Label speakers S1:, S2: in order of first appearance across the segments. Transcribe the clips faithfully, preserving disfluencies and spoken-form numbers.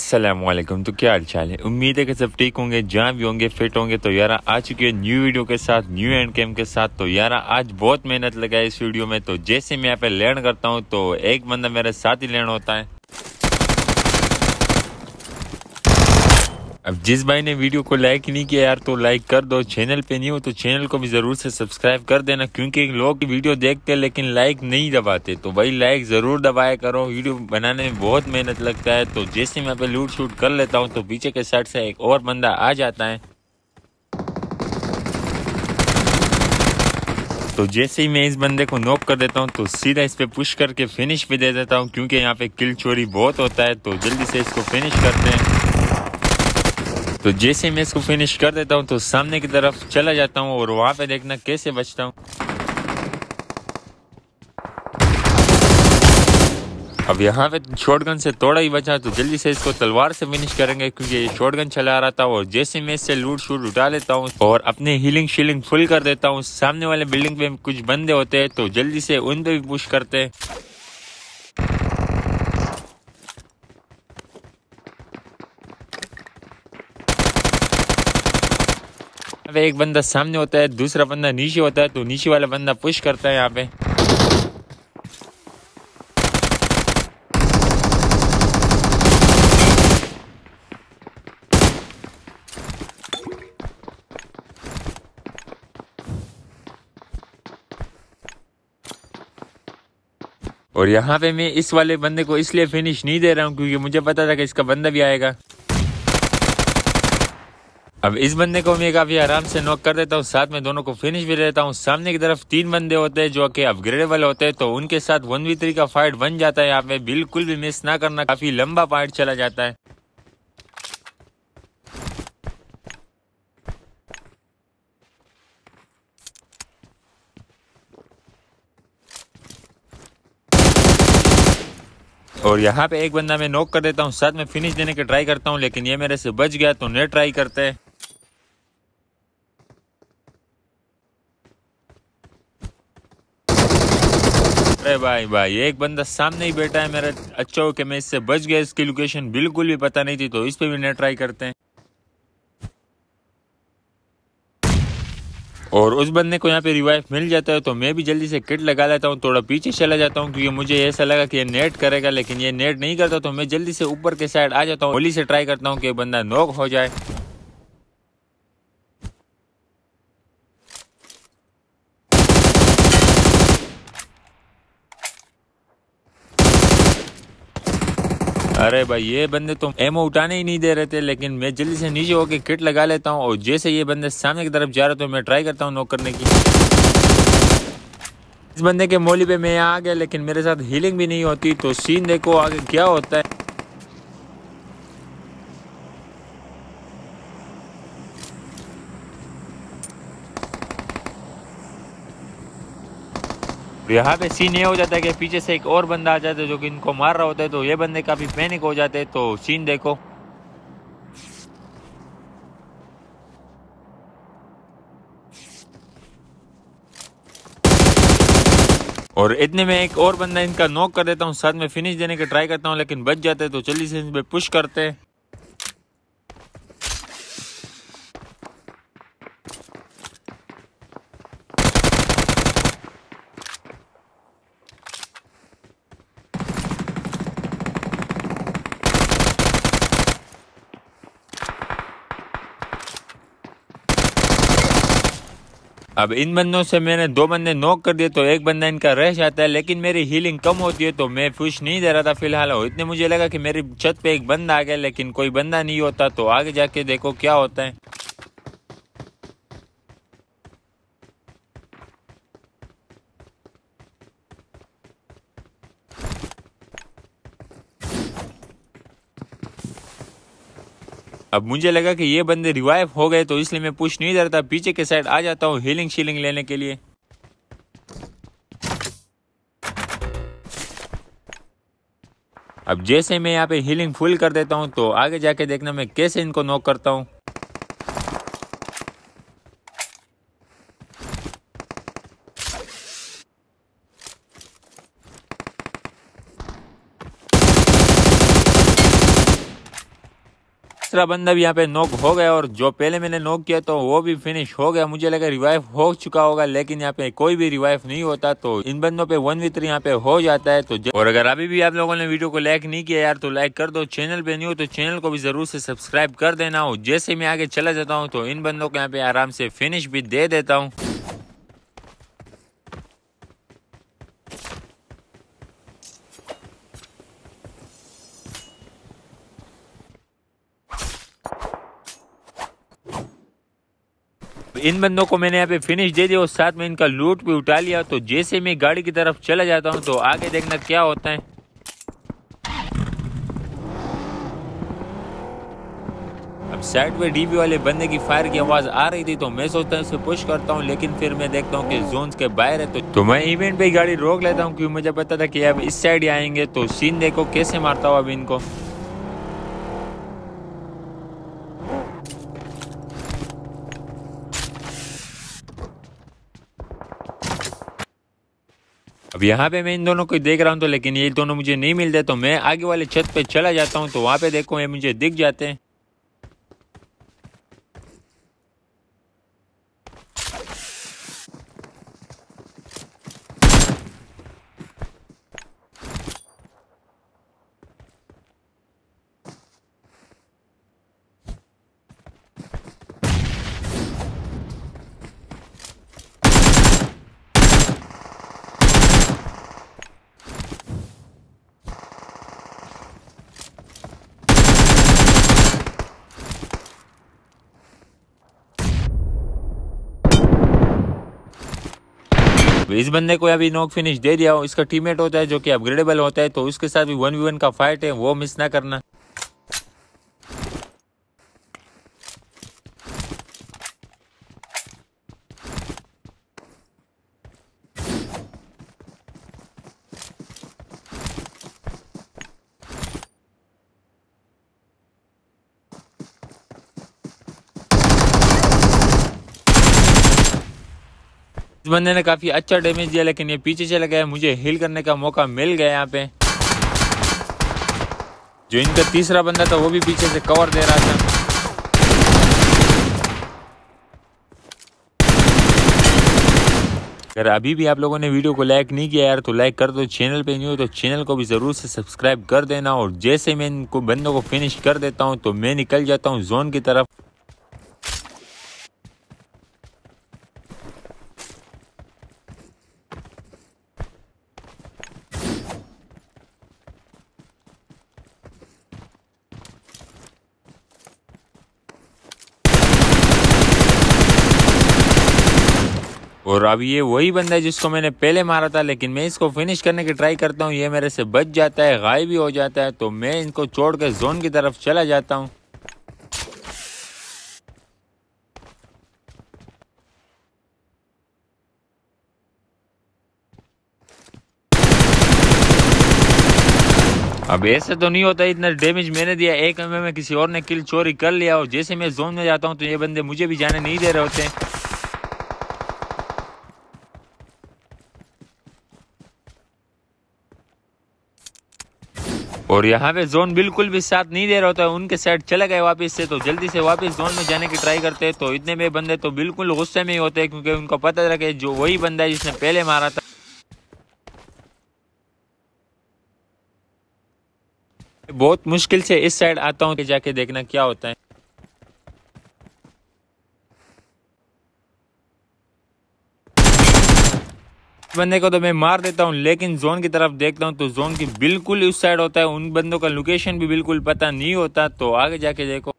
S1: अस्सलामुअलैकुम। तो क्या हाल चाल है? उम्मीद है कि सब ठीक होंगे, जहाँ भी होंगे फिट होंगे। तो यार आ चुके हैं न्यू वीडियो के साथ, न्यू एंड कैम के साथ। तो यार आज बहुत मेहनत लगाई इस वीडियो में। तो जैसे मैं यहाँ पे लैंड करता हूँ तो एक बंदा मेरे साथ ही लैंड होता है। अब जिस भाई ने वीडियो को लाइक नहीं किया यार तो लाइक कर दो। चैनल पे नहीं हो तो चैनल को भी जरूर से सब्सक्राइब कर देना, क्योंकि लोग वीडियो देखते हैं लेकिन लाइक नहीं दबाते। तो भाई लाइक जरूर दबाया करो, वीडियो बनाने में बहुत मेहनत लगता है। तो जैसे मैं पे लूट शूट कर लेता हूँ तो पीछे के साइड से एक और बंदा आ जाता है। तो जैसे ही मैं इस बंदे को नॉक कर देता हूँ तो सीधा इस पे पुश करके फिनिश भी दे देता हूँ, क्योंकि यहाँ पे किल चोरी बहुत होता है। तो जल्दी से इसको फिनिश करते हैं। तो जैसे मैं इसको फिनिश कर देता हूँ तो सामने की तरफ चला जाता हूँ और वहां पे देखना कैसे बचता हूँ। अब यहाँ पे शॉटगन से थोड़ा ही बचा तो जल्दी से इसको तलवार से फिनिश करेंगे, क्योंकि ये शॉटगन चला रहा था। और जैसे मैं इससे लूट शूट उठा लेता हूँ और अपने हीलिंग शीलिंग फुल कर देता हूँ। सामने वाले बिल्डिंग पे कुछ बंदे होते हैं तो जल्दी से उन पे भी पुश करते हैं। अब एक बंदा सामने होता है, दूसरा बंदा नीचे होता है। तो नीचे वाला बंदा पुश करता है यहाँ पे। और यहाँ पे मैं इस वाले बंदे को इसलिए फिनिश नहीं दे रहा हूँ क्योंकि मुझे पता था कि इसका बंदा भी आएगा। अब इस बंदे को मैं काफी आराम से नॉक कर देता हूँ, साथ में दोनों को फिनिश भी देता हूँ। सामने की तरफ तीन बंदे होते हैं जो कि अपग्रेडेबल होते हैं, तो उनके साथ वन वी थ्री का फाइट बन जाता है। यहाँ पे बिल्कुल भी मिस ना करना, काफी लंबा फाइट चला जाता है। और यहाँ पे एक बंदा मैं नॉक कर देता हूँ, साथ में फिनिश देने की ट्राई करता हूँ, लेकिन ये मेरे से बच गया। तो नेट ट्राई करते हैं। अरे भाई भाई एक बंदा सामने ही बैठा है मेरा। अच्छा हो कि मैं इससे बच गया, इसकी लोकेशन बिल्कुल भी पता नहीं थी। तो इस पे भी नेट ट्राई करते हैं। और उस बंदे को यहाँ पे रिवाइव मिल जाता है तो मैं भी जल्दी से किट लगा लेता हूँ। थोड़ा पीछे चला जाता हूँ क्योंकि मुझे ऐसा लगा कि ये नेट करेगा, लेकिन ये नेट नहीं करता। तो मैं जल्दी से ऊपर के साइड आ जाता हूँ, गोली से ट्राई करता हूँ कि बंदा नॉक हो जाए। अरे भाई ये बंदे तो एमओ उठाने ही नहीं दे रहे थे, लेकिन मैं जल्दी से नीचे होके किट लगा लेता हूँ। और जैसे ये बंदे सामने की तरफ जा रहे तो मैं ट्राई करता हूँ नॉक करने की। इस बंदे के मोली पे मैं आ गया, लेकिन मेरे साथ हीलिंग भी नहीं होती। तो सीन देखो आगे क्या होता है। यहाँ पे सीन ये हो जाता है कि पीछे से एक और बंदा आ जाता है जो कि इनको मार रहा होता है। तो ये बंदे काफी पैनिक हो जाते हैं। तो सीन देखो। और इतने में एक और बंदा इनका नॉक कर देता हूँ, साथ में फिनिश देने की ट्राई करता हूँ, लेकिन बच जाते हैं। तो जल्दी से इन पे पुश करते हैं। अब इन बंदों से मैंने दो बंदे नॉक कर दिए, तो एक बंदा इनका रह जाता है, लेकिन मेरी हीलिंग कम होती है तो मैं पुश नहीं दे रहा था फिलहाल। और इतने मुझे लगा कि मेरी छत पे एक बंदा आ गया, लेकिन कोई बंदा नहीं होता। तो आगे जाके देखो क्या होता है। अब मुझे लगा कि ये बंदे रिवाइव हो गए, तो इसलिए मैं पुश नहीं दे रहा था। पीछे के साइड आ जाता हूँ हीलिंग शीलिंग लेने के लिए। अब जैसे मैं यहाँ पे हीलिंग फुल कर देता हूँ तो आगे जाके देखना मैं कैसे इनको नॉक करता हूँ। तीसरा बंदा भी यहाँ पे नॉक हो गया और जो पहले मैंने नॉक किया तो वो भी फिनिश हो गया। मुझे लगा रिवाइव हो चुका होगा, लेकिन यहाँ पे कोई भी रिवाइव नहीं होता। तो इन बंदों पे वन वी थ्री यहाँ पे हो जाता है। तो और अगर अभी भी आप लोगों ने वीडियो को लाइक नहीं किया यार तो लाइक कर दो। चैनल पे नहीं हो तो चैनल को भी जरूर से सब्सक्राइब कर देना हो। जैसे मैं आगे चला जाता हूँ तो इन बंदों को यहाँ पे आराम से फिनिश भी दे देता हूँ। इन बंदों को मैंने यहाँ पे फिनिश दे दिया और साथ में इनका लूट भी उठा लिया। तो जैसे मैं गाड़ी की तरफ चला जाता हूँ तो आगे देखना क्या होता है। अब साइड पे डीबी वाले बंदे की फायर की आवाज आ रही थी तो मैं सोचता हूँ उसे पुश करता हूँ, लेकिन फिर मैं देखता हूँ कि जोन के बाहर है। तो, तो मैं इवेंट पे गाड़ी रोक लेता हूँ क्योंकि मुझे पता था कि अब इस साइड ही आएंगे। तो सीन देखो कैसे मारता हूँ अब इनको। अब यहाँ पे मैं इन दोनों को देख रहा हूँ तो लेकिन ये दोनों मुझे नहीं मिलते। तो मैं आगे वाले छत पे चला जाता हूँ तो वहां पे देखो ये मुझे दिख जाते हैं। इस बंदे को अभी नॉक फिनिश दे दिया हो। इसका टीममेट होता है जो कि अपग्रेडेबल होता है, तो उसके साथ भी वन वी वन का फाइट है, वो मिस ना करना। इस बंदे ने काफी अच्छा डैमेज दिया लेकिन ये पीछे चला गया। मुझे हील करने का मौका मिल गया यहाँ पे। जो इनका तीसरा बंदा था वो भी पीछे से कवर दे रहा था। अगर अभी भी आप लोगों ने वीडियो को लाइक नहीं किया यार तो लाइक कर दो। चैनल पे नहीं हो तो चैनल को भी जरूर से सब्सक्राइब कर देना। और जैसे मैं इनको बंदों को फिनिश कर देता हूँ तो मैं निकल जाता हूँ जोन की तरफ। और अब ये वही बंदा है जिसको मैंने पहले मारा था, लेकिन मैं इसको फिनिश करने की ट्राई करता हूँ, ये मेरे से बच जाता है, गायब भी हो जाता है। तो मैं इनको छोड़ के जोन की तरफ चला जाता हूँ। अब ऐसे तो नहीं होता, इतना डैमेज मैंने दिया, एक एमएम में किसी और ने किल चोरी कर लिया। और जैसे मैं जोन में जाता हूँ तो ये बंदे मुझे भी जाने नहीं दे रहे होते हैं। और यहाँ पे जोन बिल्कुल भी साथ नहीं दे रहा होता है, उनके साइड चले गए वापस से। तो जल्दी से वापस जोन में जाने की ट्राई करते हैं। तो इतने में बंदे तो बिल्कुल गुस्से में ही होते हैं क्योंकि उनको पता था कि जो वही बंदा है जिसने पहले मारा था। बहुत मुश्किल से इस साइड आता हूँ, जाके देखना क्या होता है। बंदे को तो मैं मार देता हूँ, लेकिन जोन की तरफ देखता हूँ तो जोन की बिल्कुल उस साइड होता है। उन बंदों का लोकेशन भी बिल्कुल पता नहीं होता। तो आगे जाके देखो।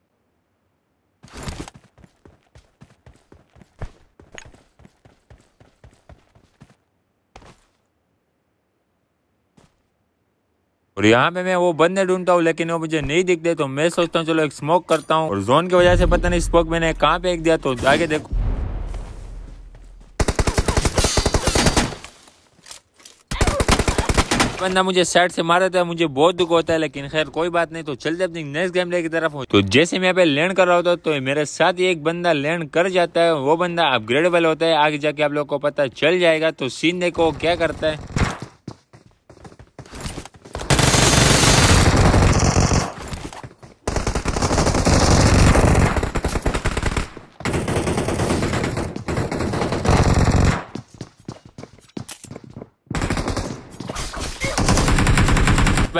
S1: और यहाँ पे मैं वो बंदे ढूंढता हूँ लेकिन वो मुझे नहीं दिखते। तो मैं सोचता हूँ चलो एक स्मोक करता हूँ, और जोन की वजह से पता नहीं स्मोक मैंने कहाँ पे फेंक दिया। तो आगे देखो। बंदा मुझे साइड से मार देता है, मुझे बहुत दुख होता है, लेकिन खैर कोई बात नहीं। तो चलते अपनी नेक्स्ट गेम प्ले की तरफ हो। तो जैसे मैं यहाँ पे लैंड कर रहा होता तो मेरे साथ ही एक बंदा लैंड कर जाता है। वो बंदा अपग्रेडेबल होता है, आगे जाके आप लोग को पता चल जाएगा। तो सीन देखो क्या करता है।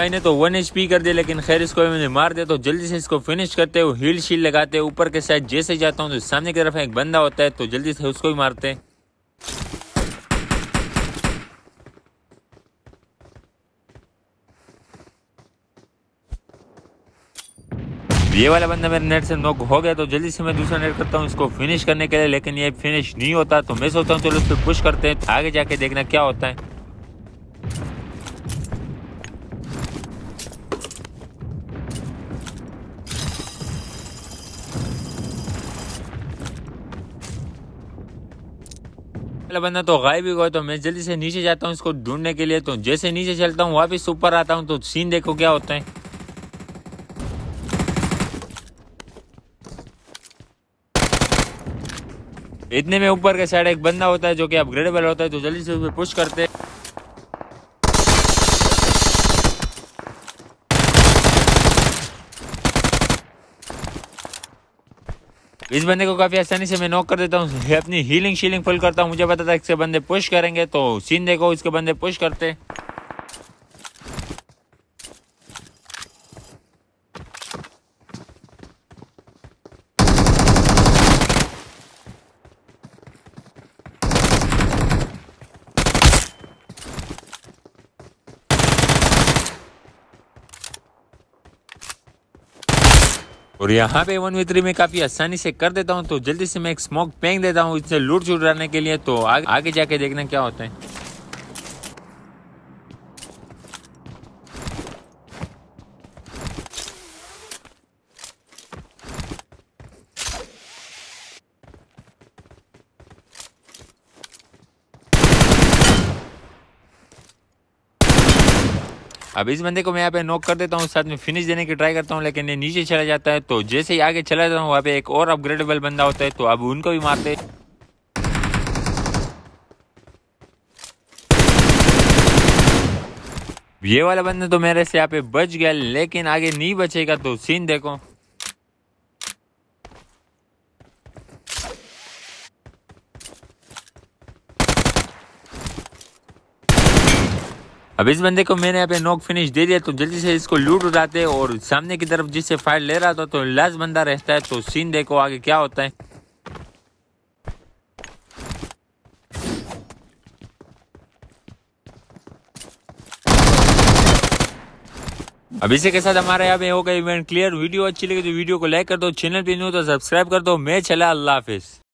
S1: भाई ने तो वन एचपी कर दिया, लेकिन खैर इसको मैंने मार दिया। तो जल्दी से इसको फिनिश करते हो, हील शील लगाते हैं। ऊपर के साइड जैसे जाता हूँ तो सामने की तरफ एक बंदा होता है, तो जल्दी से उसको भी मारते हैं। ये वाला बंदा मेरे नेट से नॉक हो गया, तो जल्दी से मैं दूसरा नेट करता हूँ इसको फिनिश करने के लिए, लेकिन ये फिनिश नहीं होता। तो मैं सोचता हूँ चलो इस पर पुश करते हैं, आगे जाके देखना क्या होता है। वाला बंदा तो गायब ही गया, तो मैं जल्दी से नीचे जाता हूँ इसको ढूंढने के लिए। तो जैसे नीचे चलता हूँ वापिस ऊपर आता हूँ, तो सीन देखो क्या होता है। इतने में ऊपर के साइड एक बंदा होता है जो कि अपग्रेडेबल होता है, तो जल्दी से उस पर पुश करते हैं। इस बंदे को काफी आसानी से मैं नॉक कर देता हूँ। अपनी हीलिंग शीलिंग फुल करता हूँ, मुझे पता था इसके बंदे पुश करेंगे, तो सीन देखो इसके बंदे पुश करते। और यहाँ पे वन वी थ्री में काफी आसानी से कर देता हूँ। तो जल्दी से मैं एक स्मोक फेंक देता हूँ इससे लूट छुड़ाने के लिए। तो आगे, आगे जाके देखना क्या होता है। अब इस बंदे को मैं यहाँ पे नॉक कर देता हूँ, साथ में फिनिश देने की ट्राई करता हूँ, लेकिन ये नीचे चला जाता है। तो जैसे ही आगे चला जाता हूँ वहाँ पे एक और अपग्रेडेबल बंदा होता है, तो अब उनको भी मारते। ये वाला बंदा तो मेरे से यहाँ पे बच गया, लेकिन आगे नहीं बचेगा, तो सीन देखो। अब इस बंदे को मैंने यहाँ पे नॉक फिनिश दे दिया, तो जल्दी से इसको लूट उठाते हैं। और सामने की तरफ जिससे फायर ले रहा था तो लास्ट बंदा रहता है, तो सीन देखो आगे क्या होता है। अब इसी के साथ हमारे यहाँ पे हो गया इवेंट क्लियर। वीडियो अच्छी लगी तो वीडियो को लाइक कर दो, चैनल पे न्यू तो सब्सक्राइब कर दो। मैं चला, अल्लाह हाफिज।